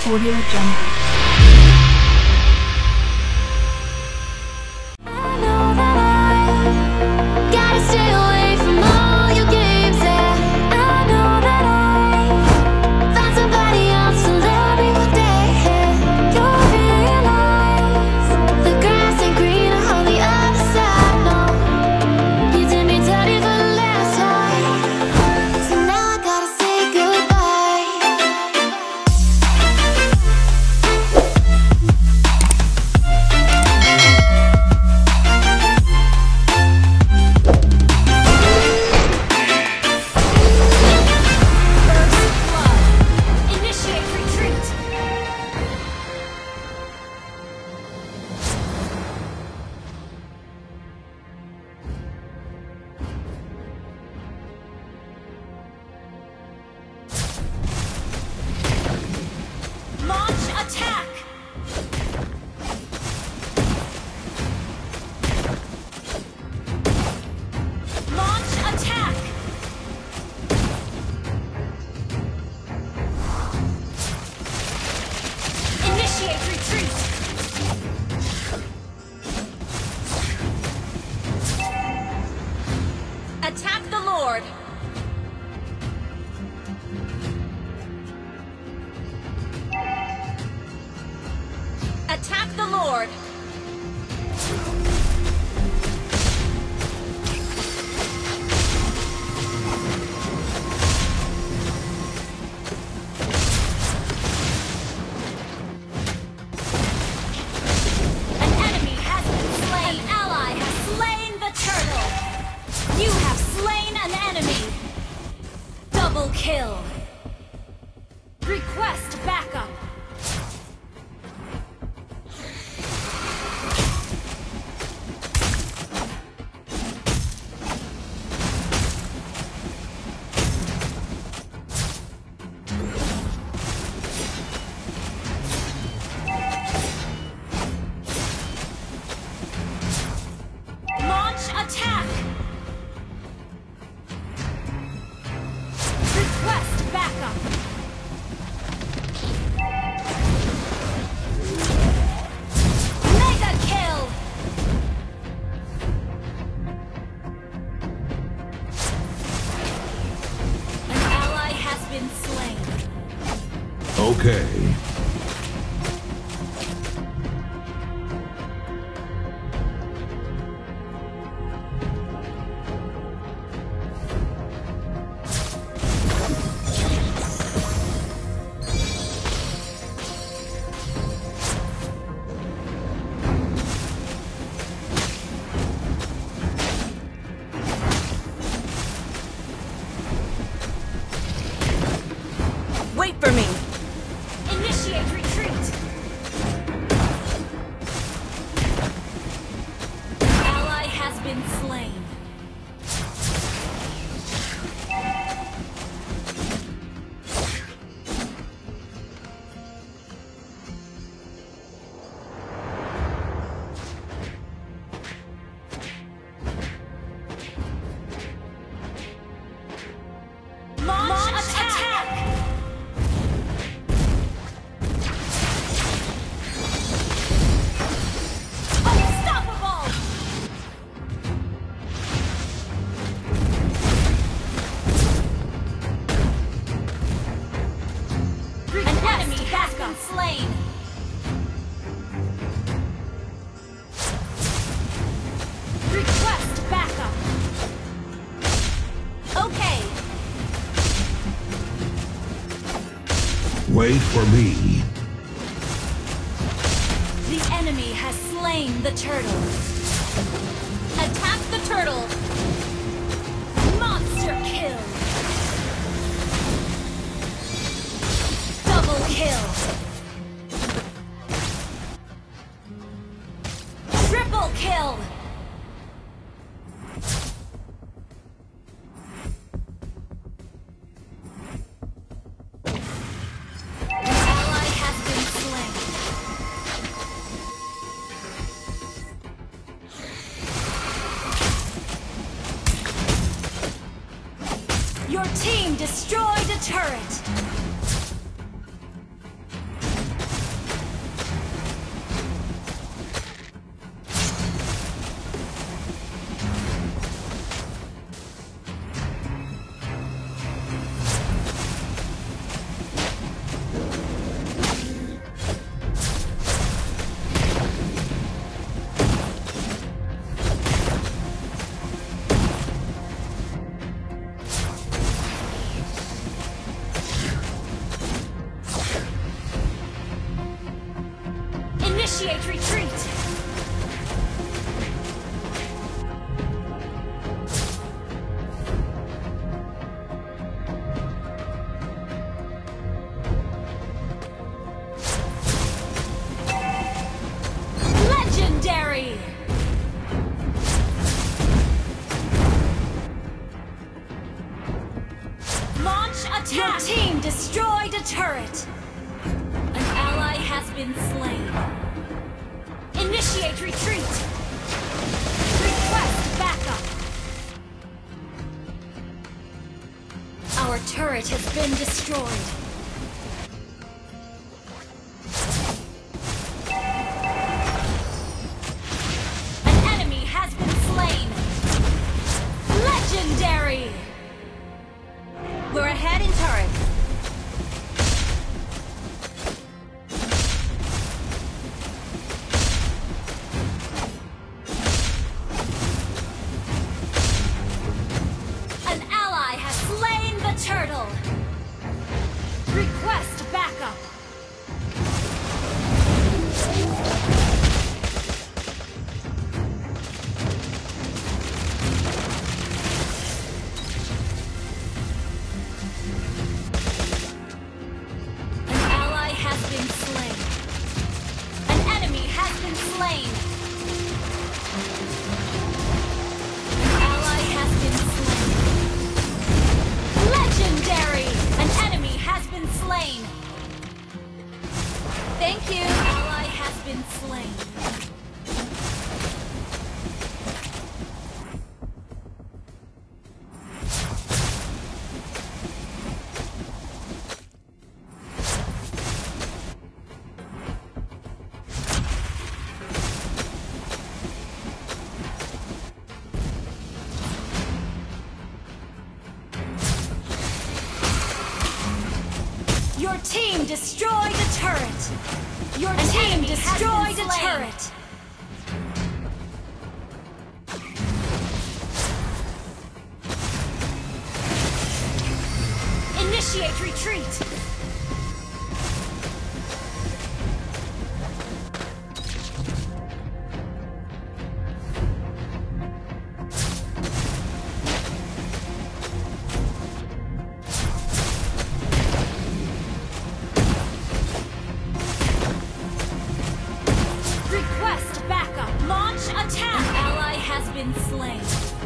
Audio Jungle. Attack the Lord! Attack the Lord! An enemy has been slain! An ally has slain the turtle! You have slain an enemy! Double kill! Request backup! Launch attack! Request backup! Mega kill! An ally has been slain. Okay. Wait for me! Initiate retreat! Ally has been slain. Launch attack! Unstoppable! An enemy has been slain. Request backup. Okay. Wait for me. The enemy has slain the turtle. Attack the turtle. Monster kill. Double kill. Triple kill. Ally has been slain. Your team destroyed a turret. Initiate retreat! Legendary! Launch attack! Your team destroyed a turret! An ally has been slain. Initiate retreat! Request backup! Our turret has been destroyed. An enemy has been slain. Legendary! We're ahead in turret. An ally has slain the turtle. Request backup. Slain. An ally has been slain. Legendary! An enemy has been slain. Thank you. An ally has been slain. Your team destroyed a turret! Your team destroyed a turret! Initiate retreat! Request backup! Launch attack! An ally has been slain.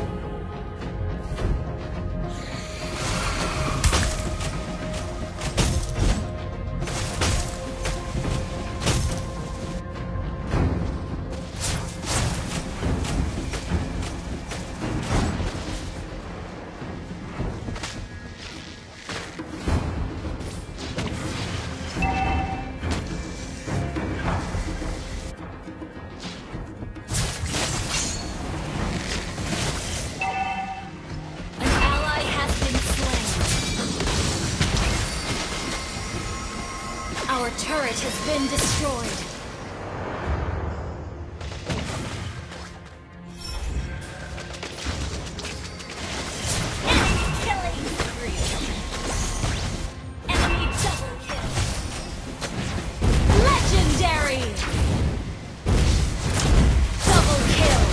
Our turret has been destroyed. Enemy killing spree. Enemy double kill. Legendary! Double kill.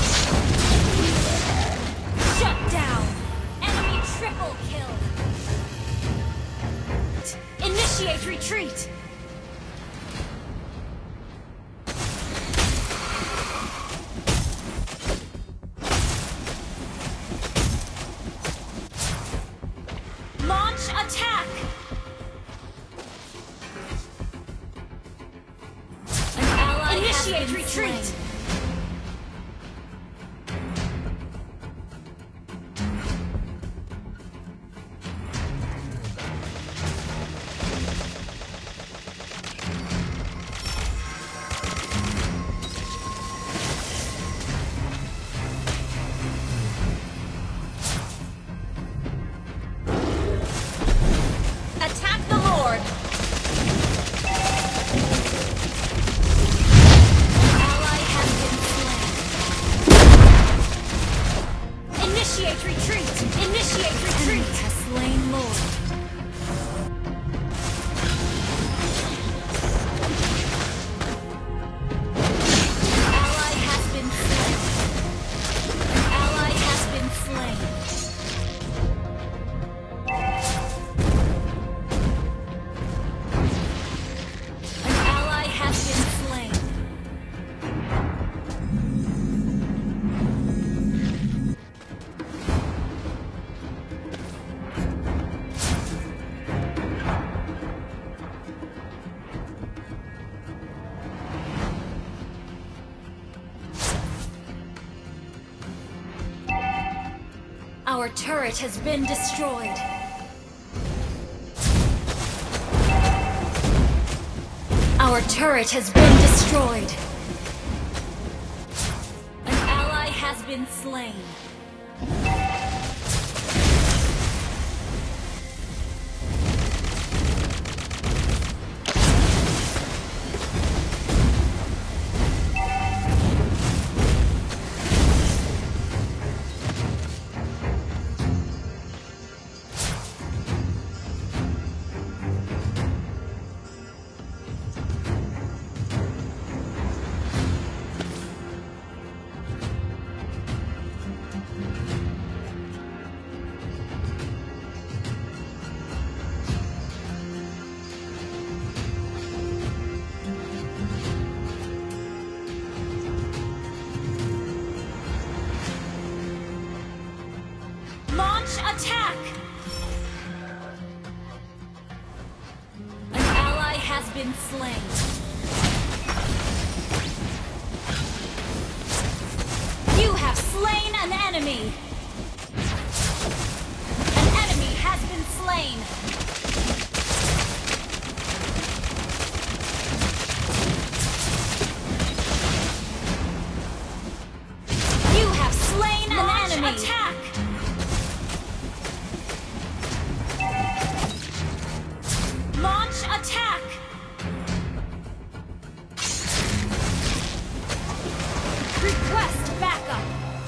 Shut down. Enemy triple kill. Initiate retreat. Attack! An ally initiate retreat! Slain. Attack the Lord! An ally has Our turret has been destroyed. Our turret has been destroyed. An ally has been slain. Attack! An ally has been slain. You have slain an enemy. An enemy has been slain. You have slain an enemy. Attack! Attack! Request backup!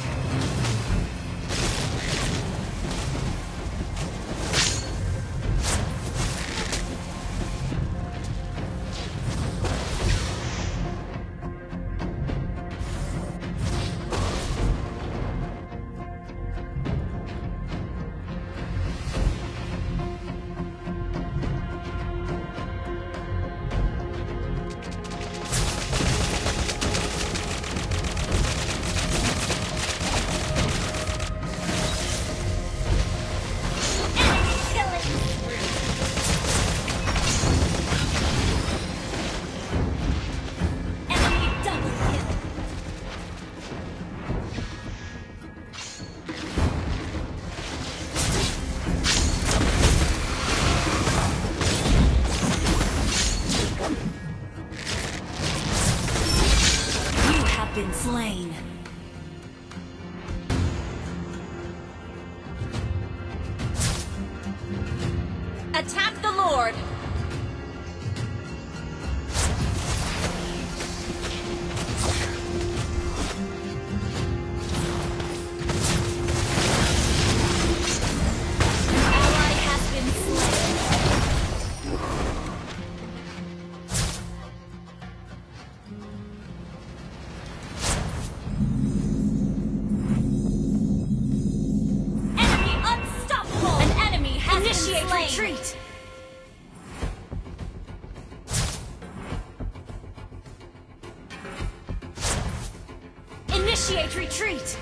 Been slain. Attack the Lord! An ally has been slain. Initiate retreat! Initiate retreat!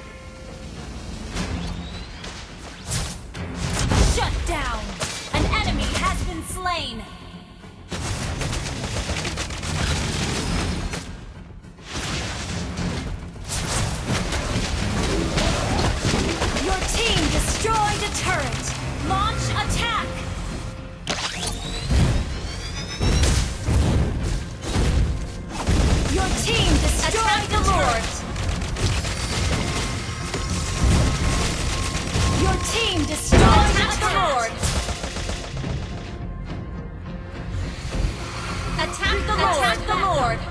Shut down! An enemy has been slain! Your team destroyed a turret! Launch attack! Your team destroyed the Lord! Your team destroyed the Lord! Attack the Lord! Attack the Lord!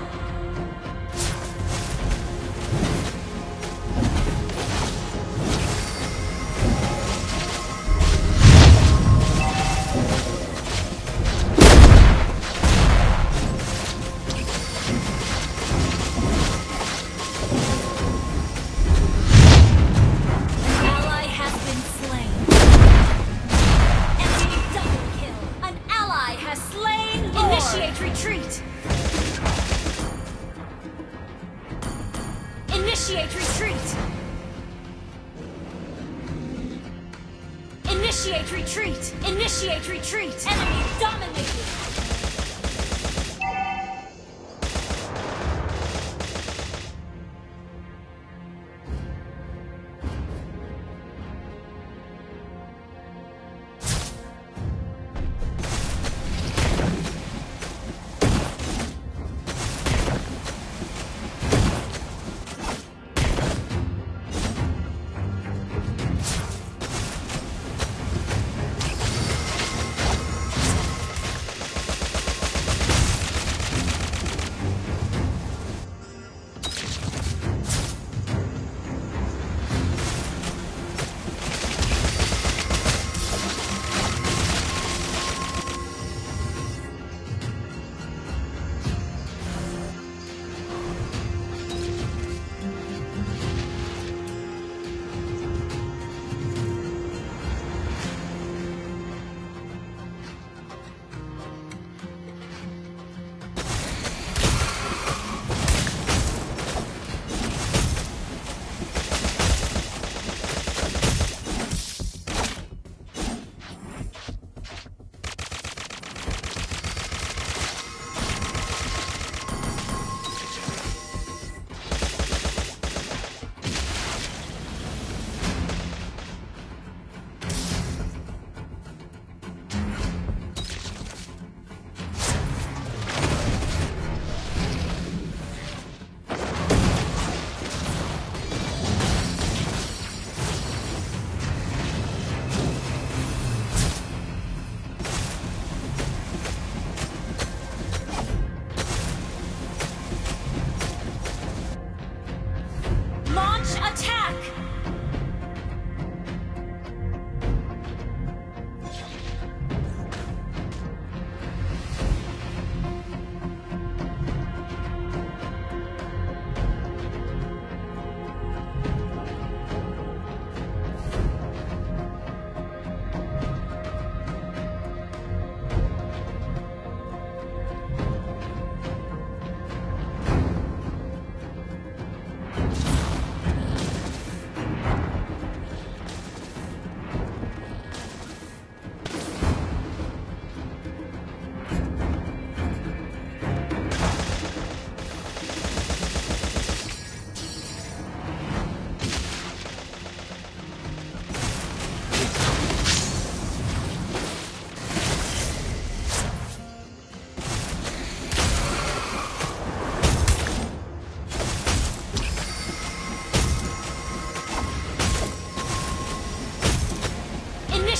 Initiate retreat! Initiate retreat! Initiate retreat! Initiate retreat! Enemy dominated!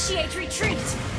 Initiate retreat!